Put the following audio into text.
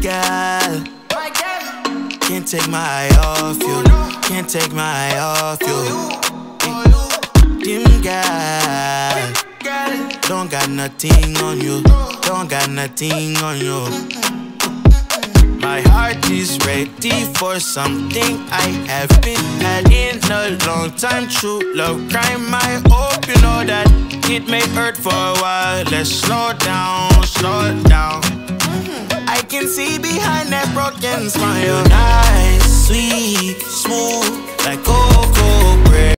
girl. Can't take my eye off you. Can't take my eye off you. Dim girl. Don't got nothing on you. Don't got nothing on you. My heart is ready for something I haven't had in a long time. True love crime, I hope you know that it may hurt for a while. Let's slow down, slow it down. I can see behind that broken smile. Nice, sweet, smooth, like cocoa bread.